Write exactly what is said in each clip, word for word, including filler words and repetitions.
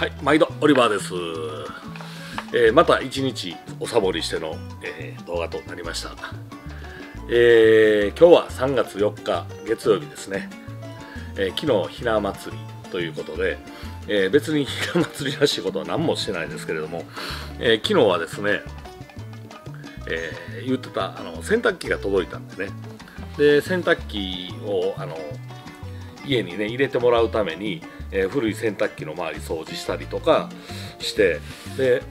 はい、毎度オリバーです。えー、また一日おサボりしての、えー、動画となりました。えー、今日はさんがつよっか月曜日ですね。えー、昨日ひな祭りということで、えー、別にひな祭りらしいことは何もしてないですけれども、えー、昨日はですね、えー、言ってたあの洗濯機が届いたんでね、で洗濯機をあの家にね入れてもらうために、えー、古い洗濯機の周り掃除したりとかして、で、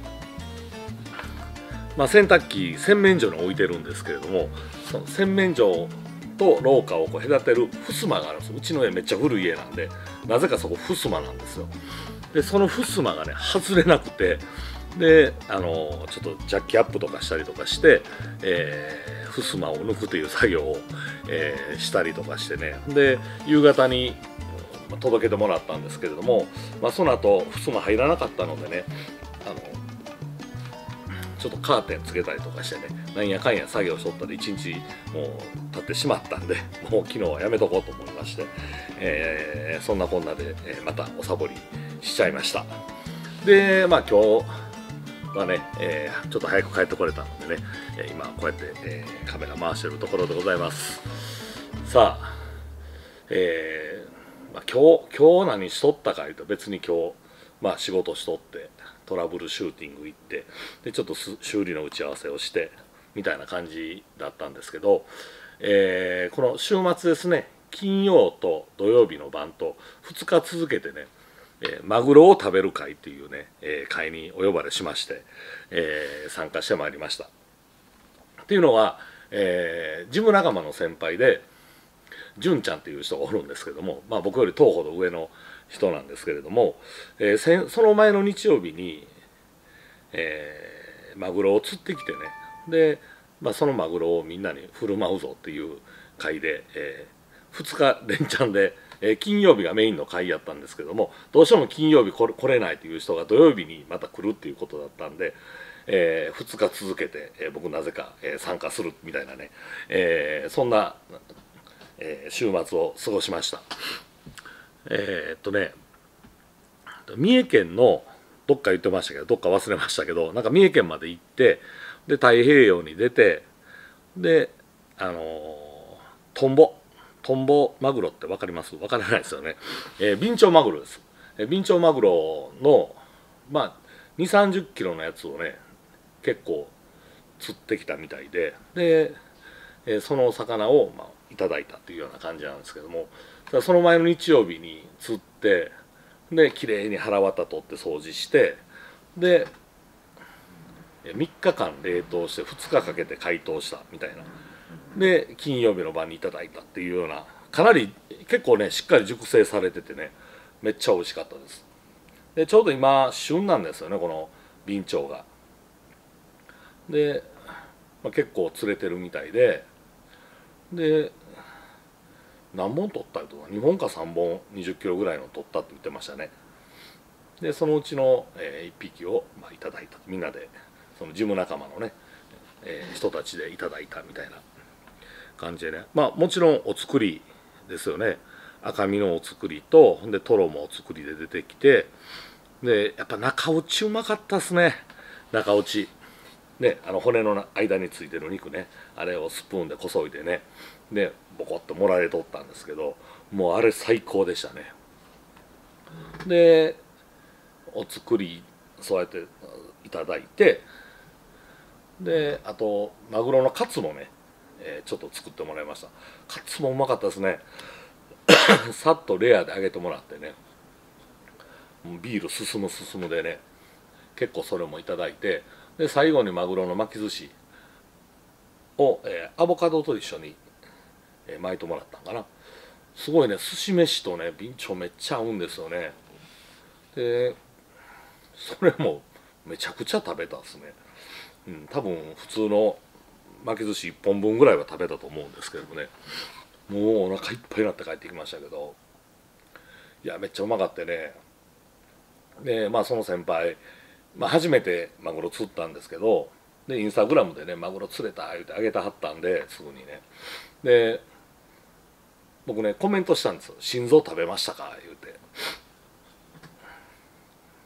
まあ、洗濯機洗面所に置いてるんですけれども、その洗面所と廊下をこう隔てる襖があるんですよ。うちの家めっちゃ古い家なんで、なぜかそこ襖なんですよ。でその襖がね外れなくて、であのちょっとジャッキアップとかしたりとかして、えー、襖を抜くという作業を、えー、したりとかしてね、で夕方に届けてもらったんですけれども、まあ、その後襖入らなかったのでね、あのちょっとカーテンつけたりとかしてね、なんやかんや作業しとったらいちにちもう経ってしまったんで、もう昨日はやめとこうと思いまして、えー、そんなこんなで、えー、またおサボりしちゃいました。でまあ今日はね、えー、ちょっと早く帰ってこれたのでね、今こうやって、えー、カメラ回してるところでございます。さあ、えーまあ、今日今日何しとったかいうと、別に今日、まあ、仕事しとってトラブルシューティング行って、でちょっと修理の打ち合わせをしてみたいな感じだったんですけど、えー、この週末ですね、金曜と土曜日の晩とふつか続けてね、えー、マグロを食べる会っていうね、えー、会にお呼ばれしまして、えー、参加してまいりました。っていうのは、えー、ジム仲間の先輩で純ちゃんっていう人がおるんですけども、まあ、僕よりとおほど上の人なんですけれども、えー、その前の日曜日に、えー、マグロを釣ってきてね、で、まあ、そのマグロをみんなに振る舞うぞっていう会で、えー、ふつか連チャンで、えー、金曜日がメインの会やったんですけども、どうしても金曜日来れ、来れないという人が土曜日にまた来るっていうことだったんで、えー、ふつか続けて、えー、僕なぜか、えー、参加するみたいなね、えー、そんなえー、週末を過ごしました。えー、っとね三重県のどっか言ってましたけど、どっか忘れましたけど、なんか三重県まで行って、で太平洋に出て、であのー、トンボトンボマグロって分かります？分からないですよね。えー、ビンチョウマグロです。えー、ビンチョウマグロのまあにじゅうさんじゅっキロのやつをね結構釣ってきたみたいで、で、えー、その魚をまあいただいたというような感じなんですけども、その前の日曜日に釣って、できれいに腹渡取って掃除して、でみっかかん冷凍してふつかかけて解凍したみたいな、で金曜日の晩にいただいたっていうような、かなり結構ねしっかり熟成されててね、めっちゃ美味しかったです。でちょうど今旬なんですよね、このビンチョウが。で、まあ、結構釣れてるみたいで、で何本取ったりとかにほんかさんぼんにじゅっキロぐらいの取ったって言ってましたね。でそのうちの、えー、いっぴきを、まあ、いただいた、みんなでそのジム仲間のね、えー、人たちでいただいたみたいな感じでね、まあもちろんお作りですよね。赤身のお作りと、ほんでトロもお作りで出てきて、でやっぱ中落ちうまかったですね。中落ちね、あの骨の間についてる肉ね、あれをスプーンでこそいでね、でボコッと盛られとったんですけど、もうあれ最高でしたね。でお作りそうやっていただいて、であとマグロのカツもね、えー、ちょっと作ってもらいました。カツもうまかったですね。さっとレアで揚げてもらってね、ビール進む進むでね、結構それもいただいて、で最後にマグロの巻き寿司を、えー、アボカドと一緒に、えー、巻いてもらったんかな。すごいね、寿司飯とねビンチョウめっちゃ合うんですよね。でそれもめちゃくちゃ食べたですね。うん、多分普通の巻き寿司いっぽんぶんぐらいは食べたと思うんですけどもね、もうお腹いっぱいになって帰ってきましたけど、いやめっちゃうまかってね。でまあその先輩、まあ、初めてマグロ釣ったんですけど、でインスタグラムでねマグロ釣れた言うてあげたはったんで、すぐにね、で僕ねコメントしたんですよ。心臓食べましたか言うて。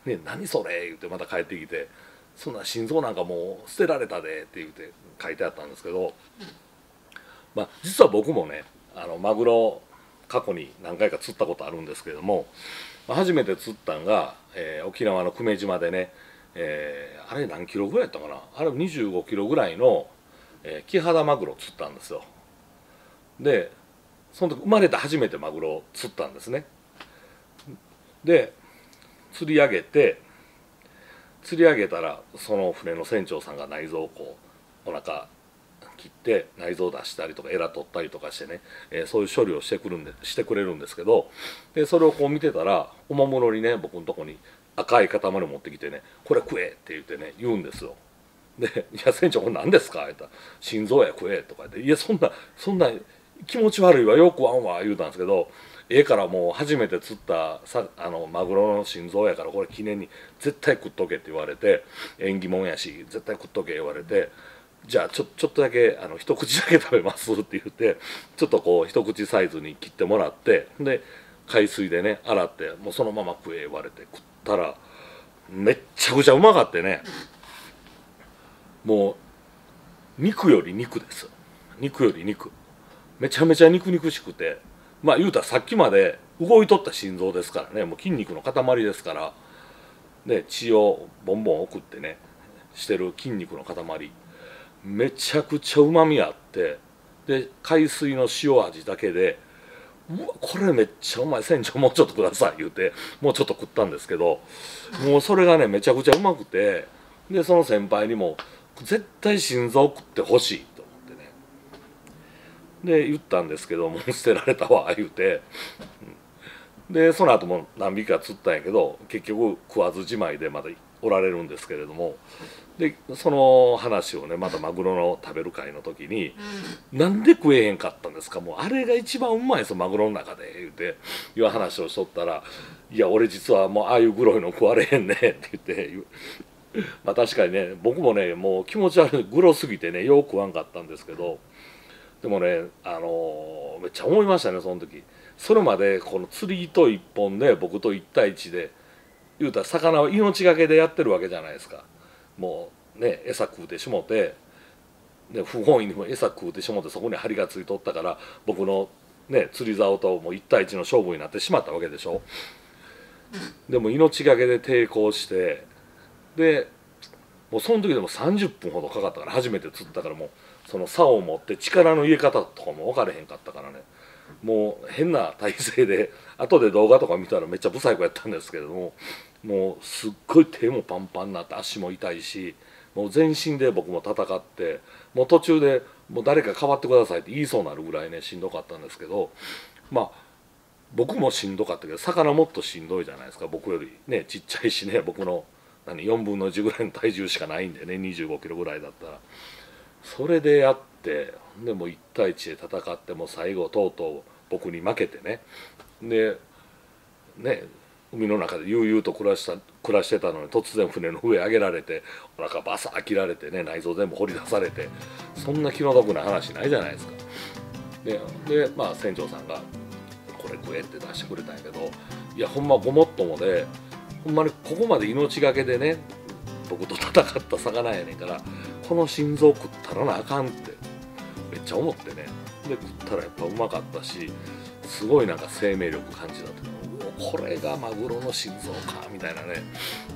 ね、何それ言ってまた帰ってきて、そんな心臓なんかもう捨てられたでって言って書いてあったんですけど、まあ実は僕もねあのマグロ過去に何回か釣ったことあるんですけども、初めて釣ったんが、えー、沖縄の久米島でね、えー、あれ何キロぐらいやったかな、あれにじゅうごキロぐらいの、えー、キハダマグロを釣ったんですよ。でその時生まれて初めてマグロを釣ったんですね。で釣り上げて釣り上げたら、その船の船長さんが内臓をこうお腹切って内臓を出したりとかエラ取ったりとかしてね、えー、そういう処理をしてくるんでしてくれるんですけど、でそれをこう見てたらおもむろにね僕のとこに赤い塊持ってきてね「これ食え」って言ってね言うんですよ。で「いや船長これ何ですか?」言ったら「心臓や食え」とか言って「いやそんなそんな気持ち悪いわよくわんわ」言うたんですけど、ええからもう初めて釣ったさあのマグロの心臓やからこれ記念に絶対食っとけって言われて、縁起物やし絶対食っとけ言われて、じゃあちょちょっとだけあの一口だけ食べますって言ってちょっとこう一口サイズに切ってもらって、で海水でね洗ってもうそのまま食え言われて食ったらめっちゃくちゃうまかってね、もう肉より肉です。肉より肉めちゃめちゃ肉肉しくて、まあ言うたらさっきまで動いとった心臓ですからね、もう筋肉の塊ですから、ね、血をボンボン送ってねしてる筋肉の塊、めちゃくちゃうまみあって、で海水の塩味だけで「うわこれめっちゃうまい、船長もうちょっとください」言うてもうちょっと食ったんですけど、もうそれがねめちゃくちゃうまくて、でその先輩にも「絶対心臓食ってほしい」と思ってね、で言ったんですけど「もう捨てられたわ」言うて、でその後も何匹か釣ったんやけど結局食わずじまいでまだおられるんですけれども、でその話をねまたマグロの食べる会の時に「なんで食えへんかったんですか、もうあれが一番うまいですよマグロの中で」言うていう話をしとったら「いや俺実はもうああいうグロいの食われへんね」って言ってまあ確かにね僕もねもう気持ち悪いグロすぎてねよく食わんかったんですけど、でもねあのー、めっちゃ思いましたねその時。それまでこの釣り糸一本で僕と一対一で言うたら魚は命がけでやってるわけじゃないですか。もうね餌食うてしもて、で不本意にも餌食うてしもてそこに針がついとったから僕のね釣り竿ともう一対一の勝負になってしまったわけでしょ。でも命がけで抵抗して、でもうその時でもさんじゅっぷんほどかかったから、初めて釣ったからもうその竿を持って力の入れ方とかも分かれへんかったからね、もう変な体勢で後で動画とか見たらめっちゃブサイクやったんですけれども、もうすっごい手もパンパンになって足も痛いし、もう全身で僕も戦って、もう途中でもう誰か代わってくださいって言いそうになるぐらいねしんどかったんですけど、まあ僕もしんどかったけど魚もっとしんどいじゃないですか。僕よりねちっちゃいしね、僕の何よんぶんのいちぐらいの体重しかないんでね、にじゅうごキロぐらいだったら。それでやってでもいち対いちで戦って、もう最後とうとう僕に負けてね、でね海の中で悠々と暮らした暮らしてたのに突然船の上上げられてお腹バサッ切られてね、内臓全部掘り出されて、そんな気の毒な話ないじゃないですか。ででまあ船長さんが「これ食え」って出してくれたんやけど、いやほんまごもっともで、ほんまにここまで命がけでね僕と戦った魚やねんから、この心臓食ったらなあかんってめっちゃ思ってね、で食ったらやっぱうまかったし、すごいなんか生命力感じたというか、これがマグロの心臓かみたいなね、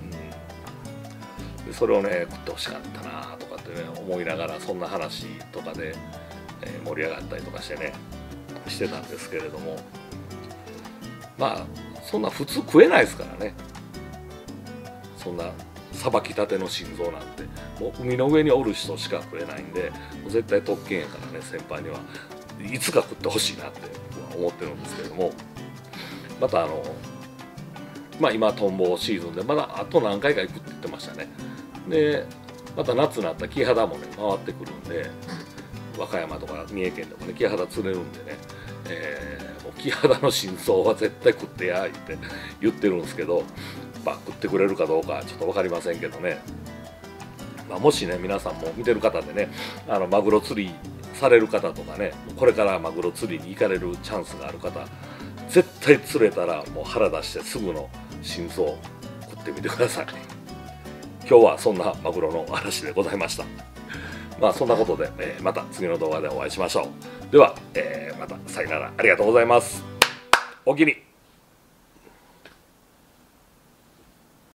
うん、でそれをね食ってほしかったなとかってね思いながら、そんな話とかで、えー、盛り上がったりとかしてねしてたんですけれども、まあそんな普通食えないですからね、そんなさばきたての心臓なんてもう海の上におる人しか食えないんで、もう絶対特権やからね、先輩にはいつか食ってほしいなって思ってるんですけれども、またあのまあ今トンボシーズンでまだあと何回か行くって言ってましたね。でまた夏になったらキハダもね回ってくるんで、和歌山とか三重県でもねキハダ釣れるんでね、えー、もうキハダの心臓は絶対食ってやーって言ってるんですけど、まあ、食ってくれるかどうかちょっと分かりませんけどね、まあ、もしね皆さんも見てる方でねあのマグロ釣りされる方とかね、これからマグロ釣りに行かれるチャンスがある方、絶対釣れたらもう腹出してすぐの心臓食っってみてください。今日はそんなマグロの話でございました。まあそんなことで、えー、また次の動画でお会いしましょう。では、えー、またさよなら、ありがとうございます。おおきに。